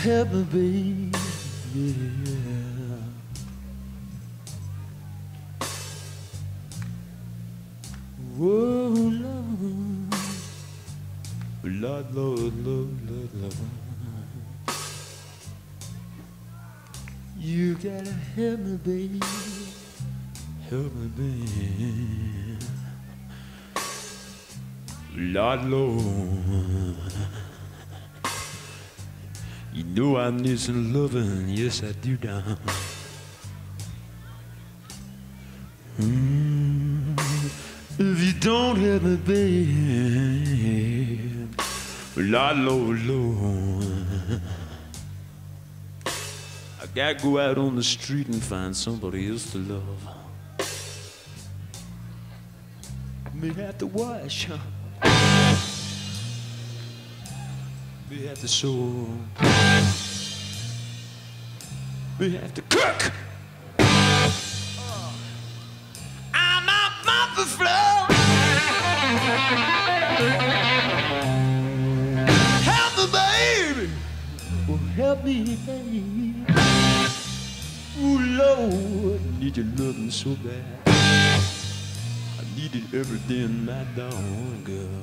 help me, baby. Yeah. Whoa, Lord, Lord, Lord, Lord, Lord, Lord. You gotta help me, baby. Help me, baby. Lord, Lord. You know I need some loving, yes I do, down. If you don't help me, babe, Lord, Lord, Lord, I gotta go out on the street and find somebody else to love. May have to wash, may have to sew, may have to cook. I'm a mop the floor. Help me, baby. Oh, help me, baby. Oh, Lord, I need your loving so bad. I needed everything, my darling girl.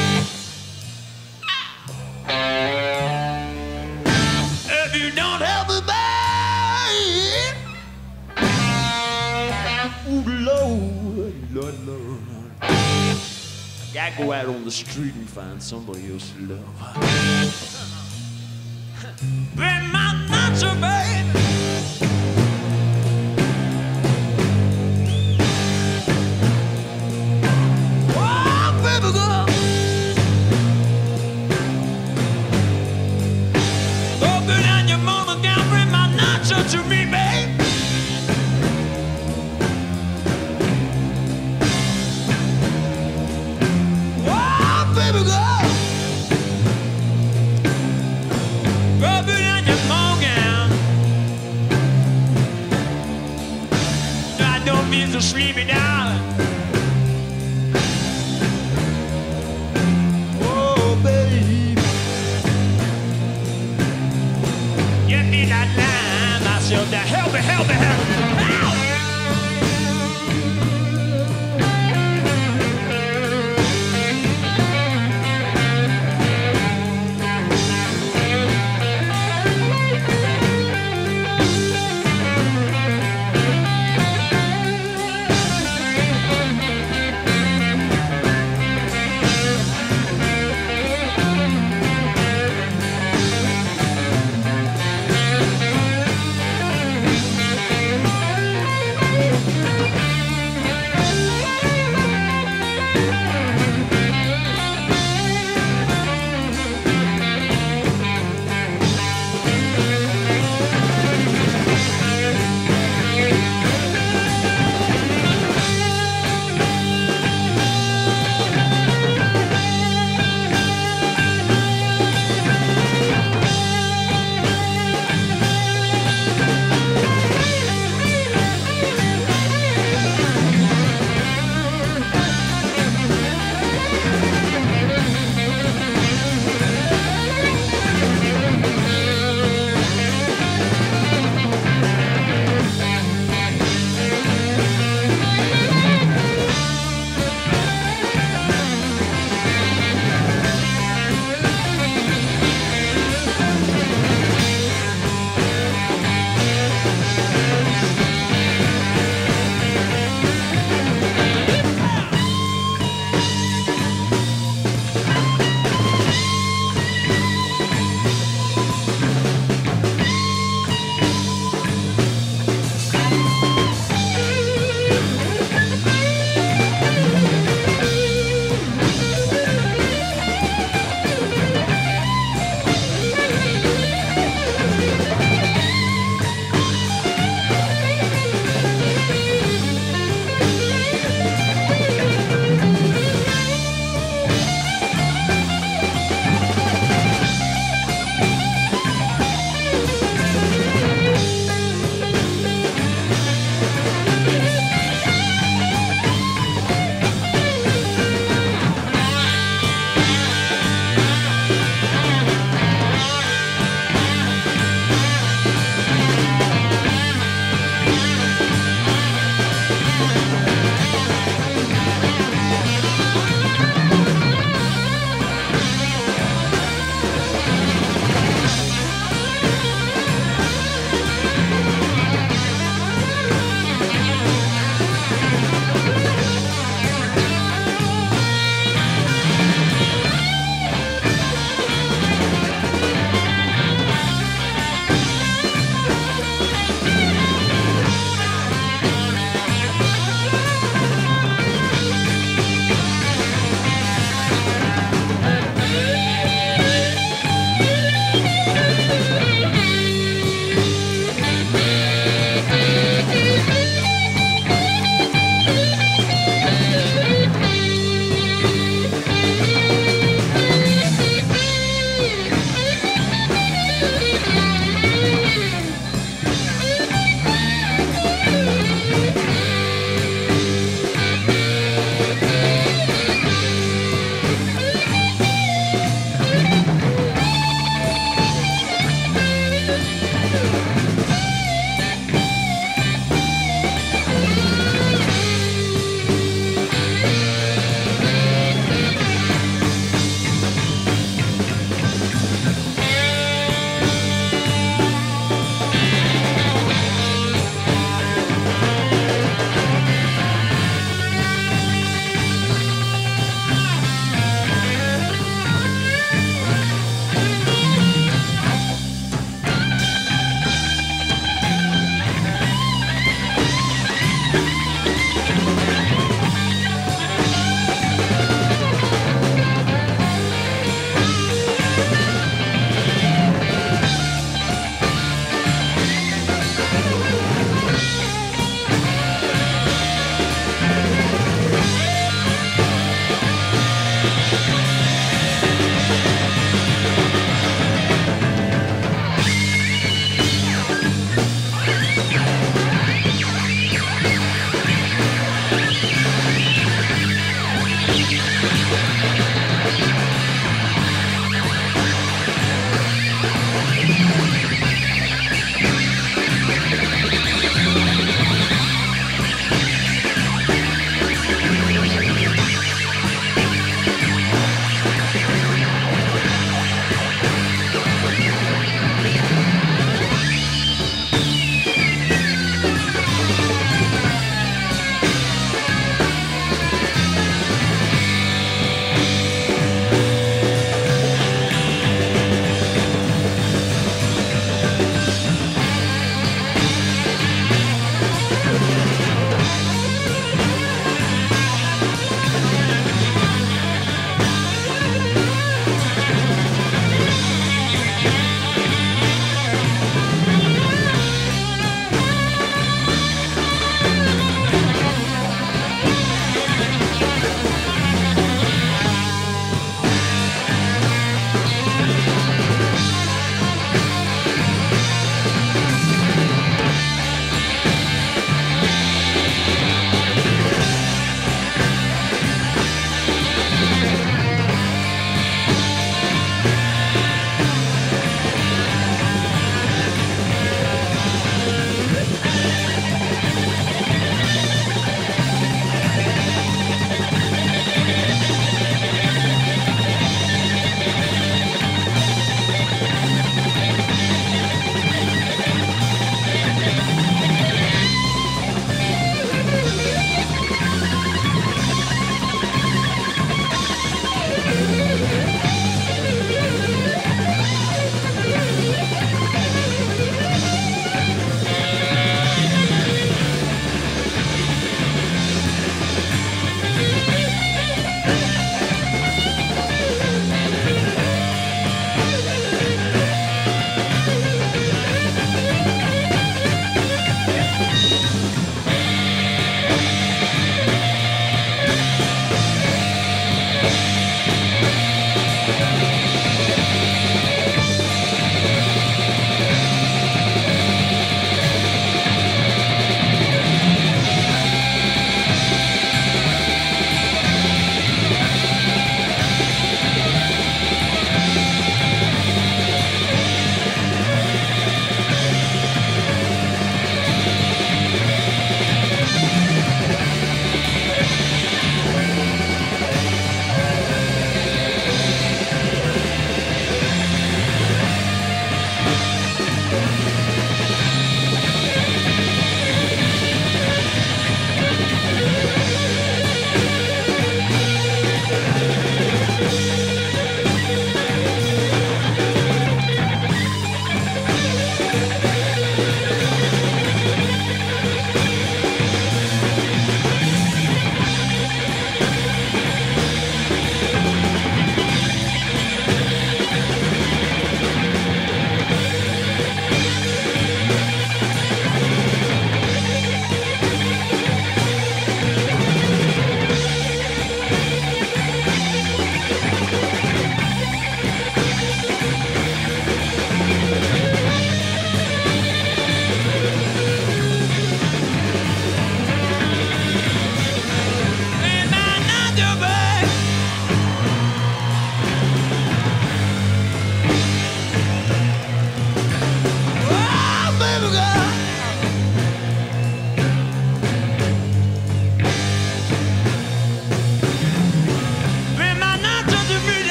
If you don't help me, babe, oh, Lord, Lord, Lord, I gotta go out on the street and find somebody else to love. Bring my nacho, baby. Oh, baby girl. Open down your mama gown, bring my nacho to me, babe. Oh, baby girl. Open down your mama gown. I don't mean to sleepy, darling. Oh, baby. You need that line, myself. Now help me, help me, help me. Ow!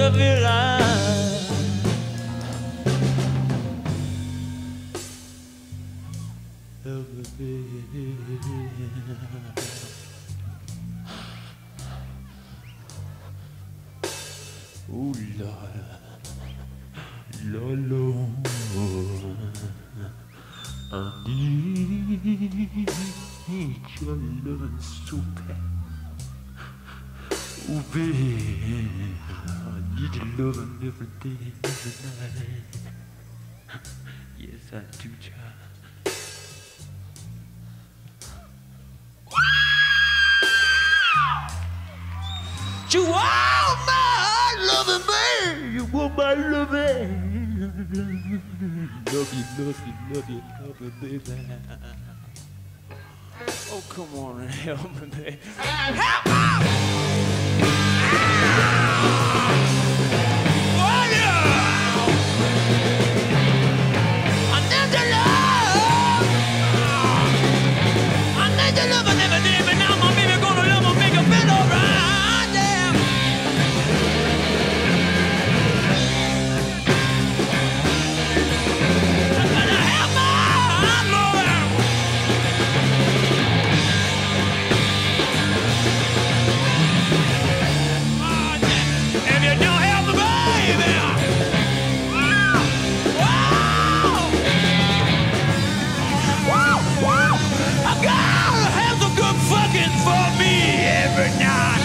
lovely life. Oh Lord, Lord, Lord, I need your loving so bad. Oh baby, I need your loving every day, every night. Yes, I do, child. You want my loving, baby. You want my loving. Love you, love you, love you, love you, baby. Oh, come on and help me, baby. Help me! Oh, yeah! I need your love. I need your love and everything, but now my baby gonna love me, make you feel alright, yeah. I gotta have my love. If you don't help me, baby, I gotta have some good fucking for me every night.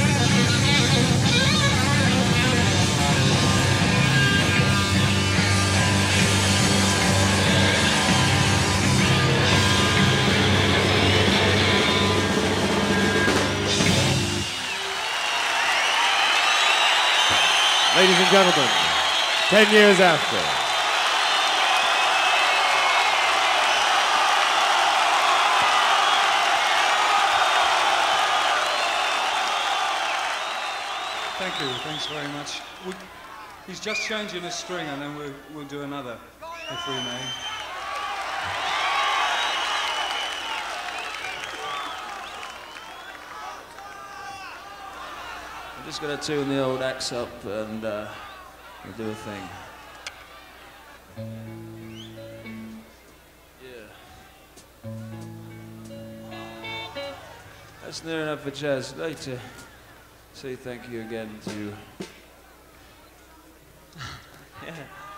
Ladies and gentlemen, 10 years after. Thank you, thanks very much. He's just changing a string and then we'll do another, if we may. I'm just gonna tune the old axe up and we'll do a thing. Yeah. That's near enough for jazz. I'd like to say thank you again to... yeah.